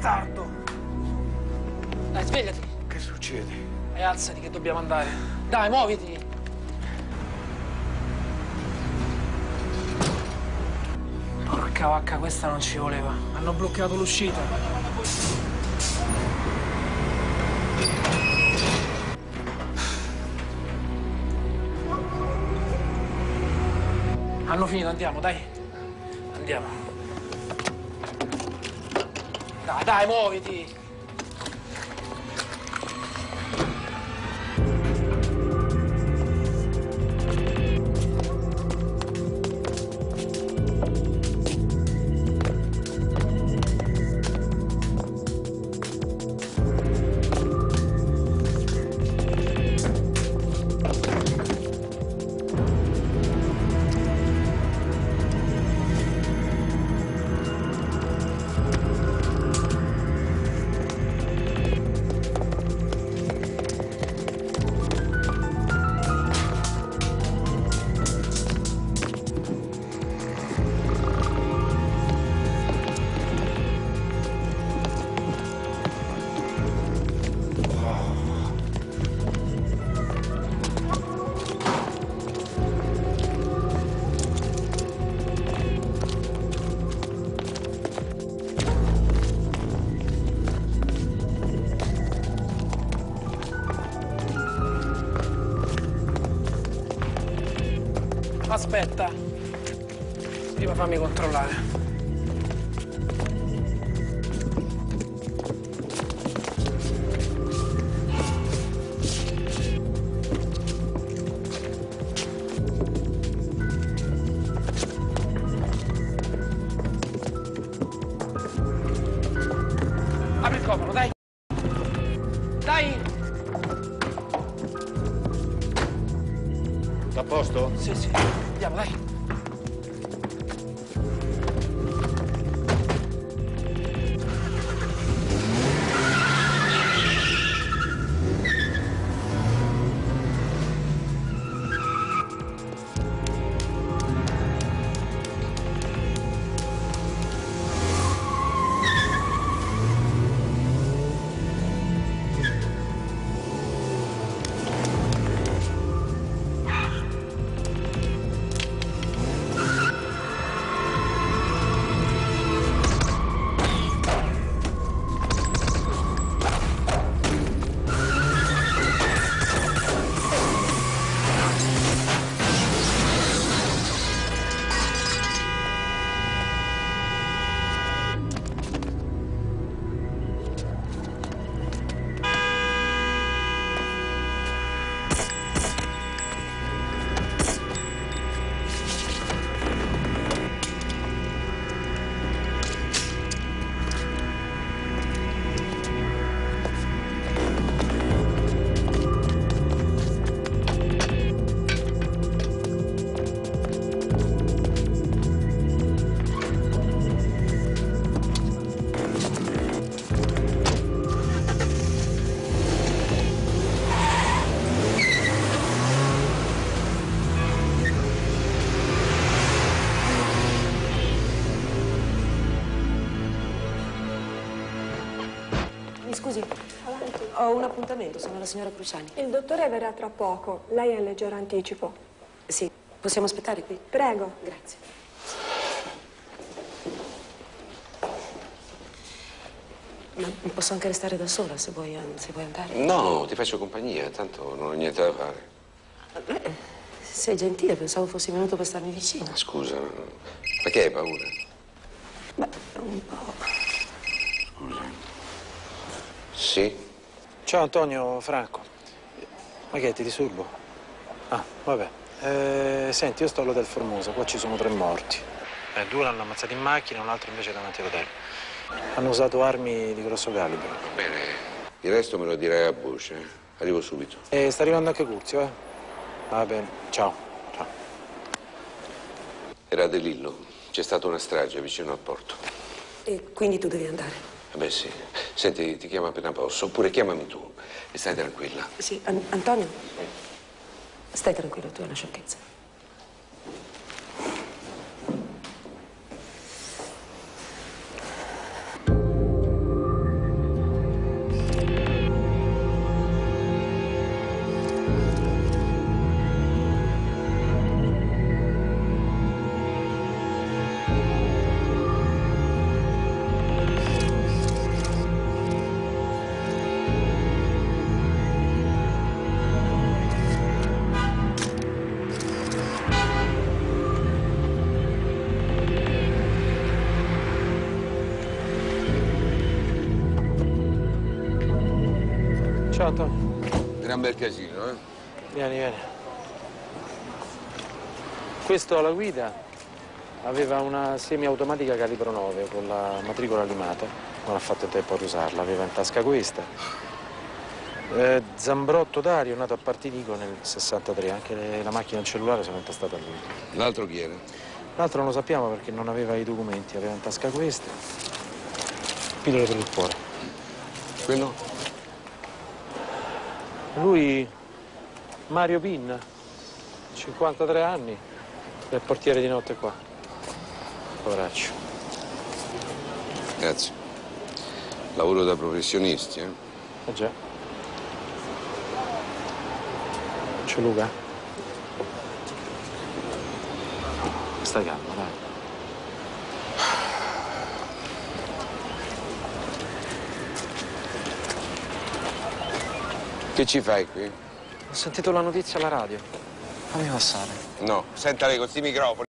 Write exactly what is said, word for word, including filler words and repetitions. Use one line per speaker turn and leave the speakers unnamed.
bastardo! Dai, svegliati.
Che succede?
E alzati che dobbiamo andare. Dai, muoviti. Porca vacca, questa non ci voleva. Hanno bloccato l'uscita. Hanno finito, andiamo, dai. Andiamo. Dai, dai, muoviti. Aspetta, prima fammi controllare. Apri il cofano, dai! Dai!
Tutto a posto?
Sì, sì. Andiamo, dai.
Scusi, ho un appuntamento, sono la signora Cruciani.
Il dottore verrà tra poco. Lei ha il leggero anticipo.
Sì, possiamo aspettare qui?
Prego.
Grazie. Ma posso anche restare da sola se vuoi, se vuoi andare?
No, ti faccio compagnia, tanto non ho niente da fare.
Beh, sei gentile, pensavo fossi venuto per starmi vicino.
Scusa, ma che hai paura?
Beh, un po'.
Scusa. Sì?
Ciao Antonio, Franco. Ma che, ti disturbo? Ah, vabbè. Eh, senti, io sto all'Hotel Formosa, qua ci sono tre morti. Eh, due l'hanno ammazzato in macchina, un altro invece davanti all'hotel. Hanno usato armi di grosso calibro.
Bene, il resto me lo dirai a Bush, eh? Arrivo subito.
E sta arrivando anche Curzio, eh? Va bene, ciao. Ciao.
Era a De Lillo, c'è stata una strage vicino al porto.
E quindi tu devi andare?
Eh beh sì, senti, ti chiamo appena posso, oppure chiamami tu e stai tranquilla.
Sì, An Antonio, stai tranquillo, tu è una sciocchezza.
gran bel casino, eh?
Vieni, vieni. Questo alla guida aveva una semiautomatica calibro nove con la matricola limata. Non ha fatto in tempo ad usarla, aveva in tasca questa. Eh, Zambrotto Dario, nato a Partinico nel sessantatré, anche le, la macchina e il cellulare sono intestati a lui.
L'altro chi era?
L'altro non lo sappiamo perché non aveva i documenti, aveva in tasca queste. Pillole per il cuore.
Quello?
Lui, Mario Pinna, cinquantatré anni, è il portiere di notte qua. Poveraccio.
Grazie. Lavoro da professionisti, eh?
Eh già. C'è Luca? Stai calmo, dai.
Che ci fai qui?
Ho sentito la notizia alla radio. Fammi passare.
No, senta lei con questi microfoni.